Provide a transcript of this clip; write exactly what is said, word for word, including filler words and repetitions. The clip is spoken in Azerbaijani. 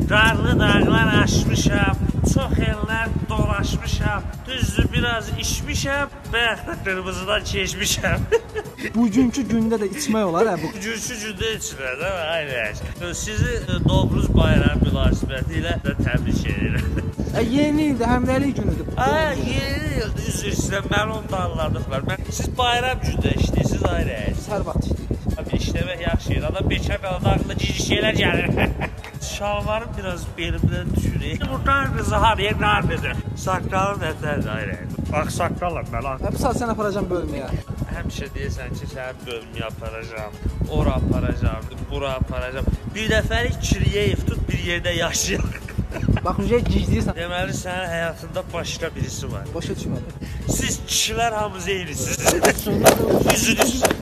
Qarlı dağlar aşmışam, çox ellər dolaşmışam, düzdür biraz içmişəm, bəyək də qırmızıdan keçmişəm. Bugünkü gündə də içmək olar hə bu. Bugünkü gündə içilir də, aynen. Sizi Novruz bayram münasibəti ilə də təbrik edirəm. E, yeni ildə həmrəylik günüdür. Hə, yeni ildə üzr istəyirəm, mən onu da anladıqlar. Mən, siz bayram gündə işləyirsiniz, aynen. Biz hər vaxt işləyirik. Abi işləmək yaxşı yer, adam bekar qalanda ağlına cici şeylər gəlir. Şalvarım biraz belimdən düşürək. Bu qarnızı haraya qarnızı? Saqqalım nətərdir, aynen. Bax, saqqalım mən. Hə, bu saat sən aparacam bölməyə. Həmişə deyəsən ki, sənin bölməyə aparacam, ora aparacam, bura aparacam. Bir dəfəlik Kiriyev tut, bir yerdə yaşayaq. Bax, ücə gizləyirsən. Deməli, sənin həyatında başqa birisi var. Başa düşmədim. Siz kişilər hamınız eynisiniz. Üzünüz.